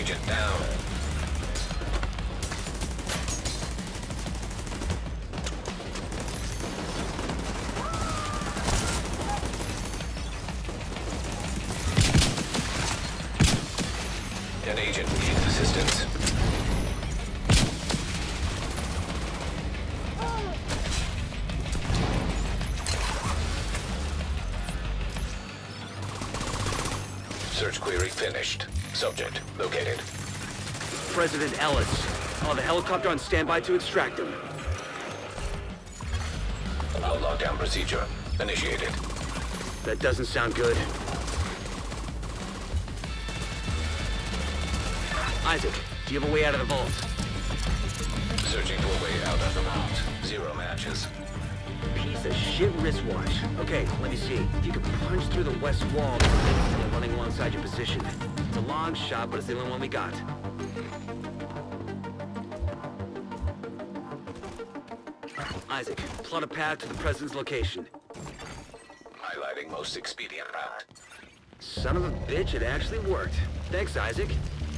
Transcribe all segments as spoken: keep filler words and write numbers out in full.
Agent down. An agent needs assistance. Search query finished. Subject located. President Ellis. I'll have a helicopter on standby to extract him. All lockdown procedure initiated. That doesn't sound good. Isaac, do you have a way out of the vault? Searching for a way out of the vault. Zero matches. Piece of shit wristwatch. Okay, let me see. You can punch through the west wall and running alongside your position. It's a long shot, but it's the only one we got. Isaac, plot a path to the president's location. Highlighting most expedient route. Son of a bitch, it actually worked. Thanks, Isaac.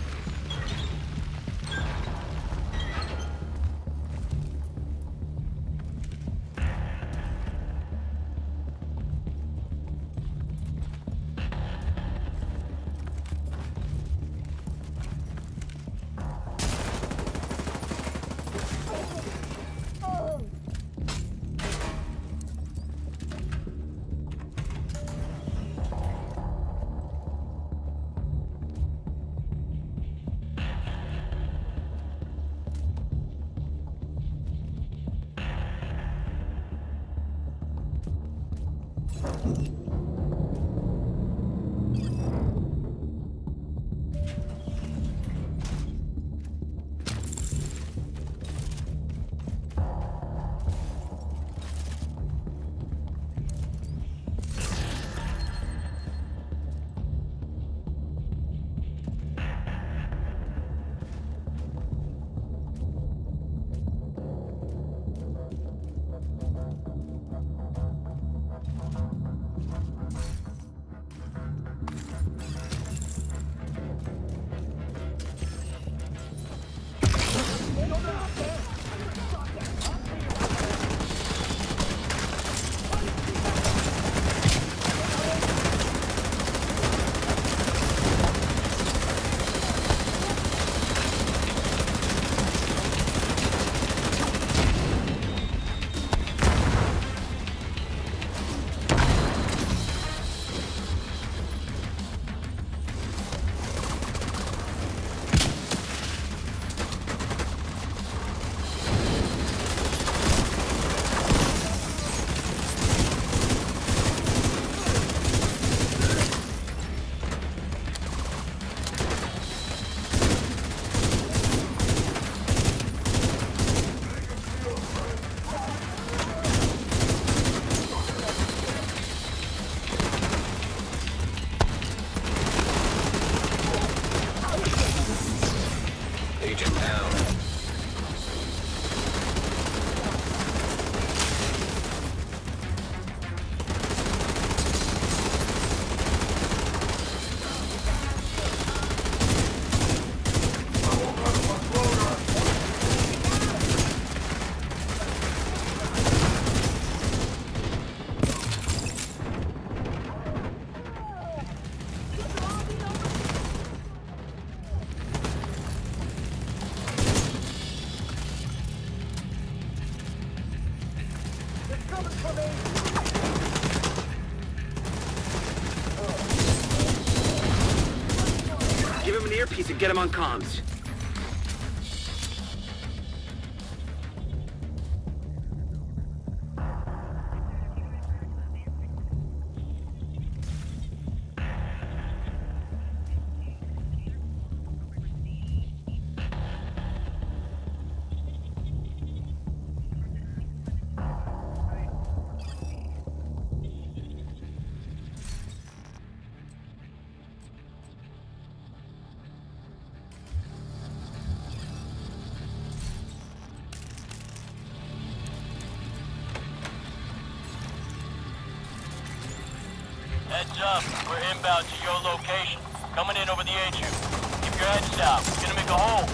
Give him an earpiece and get him on comms. Heads up, we're inbound to your location. Coming in over the H U. Keep your heads down. go home.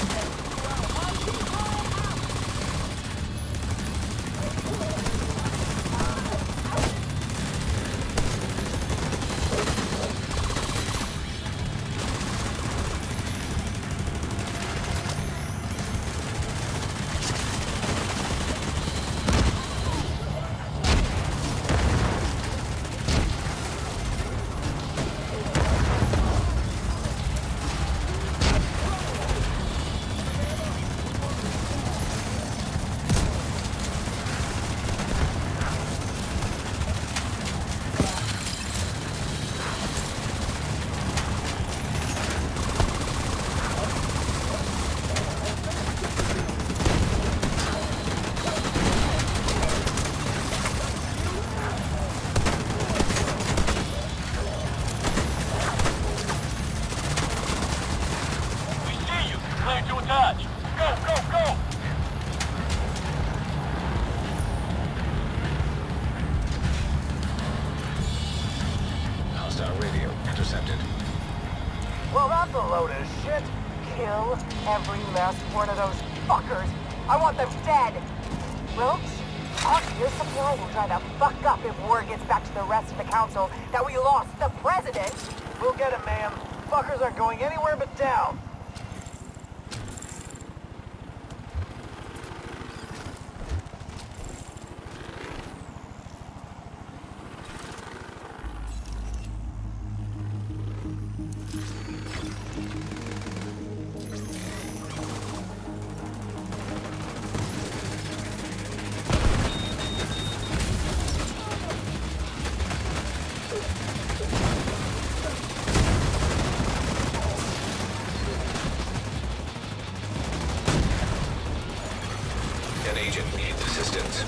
Well, that's a load of shit. Kill every last one of those fuckers. I want them dead. Roach, us your supply will try to fuck up if word gets back to the rest of the council that we lost the president. We'll get him, ma'am. Fuckers aren't going anywhere but down. An agent needs assistance.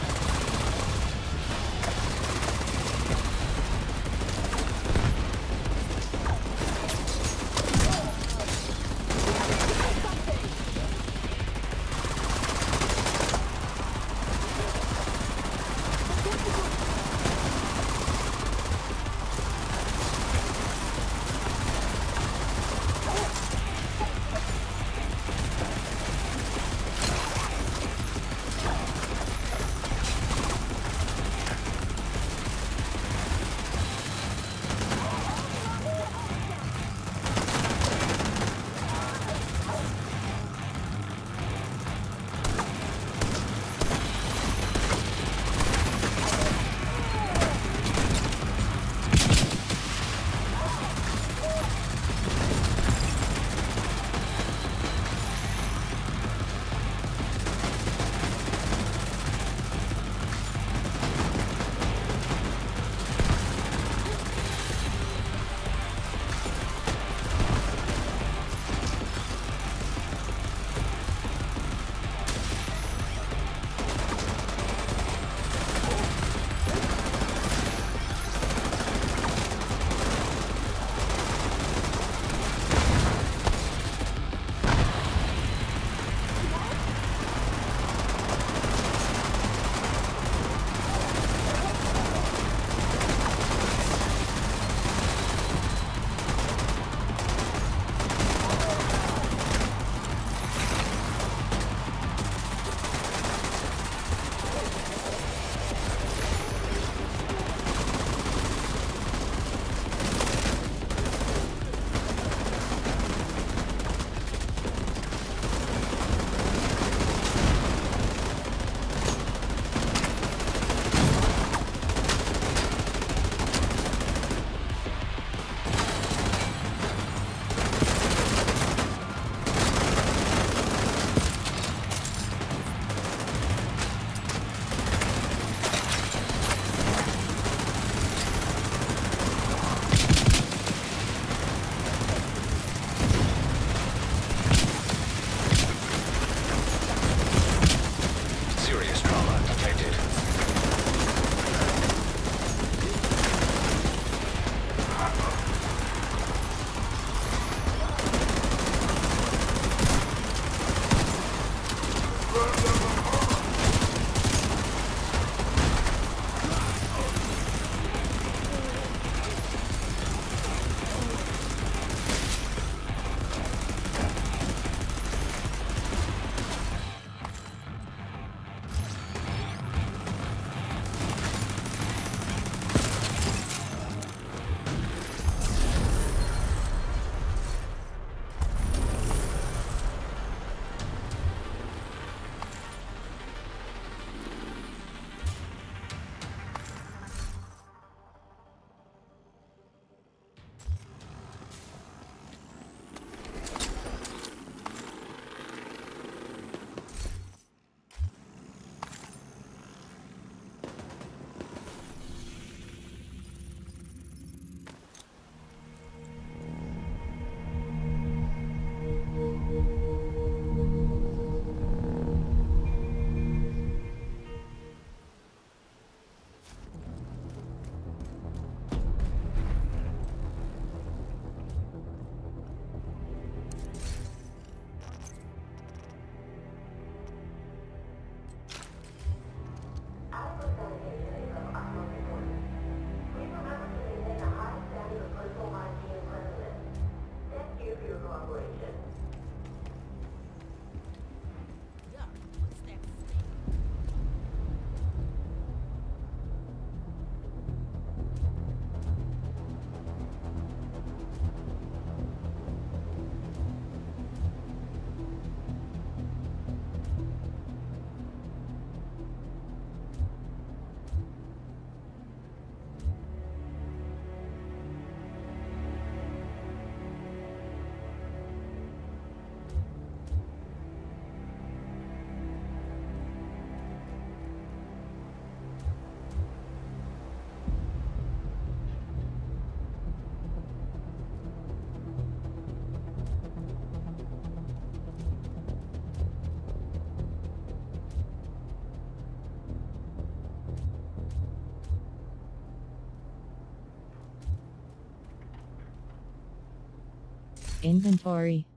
Inventory.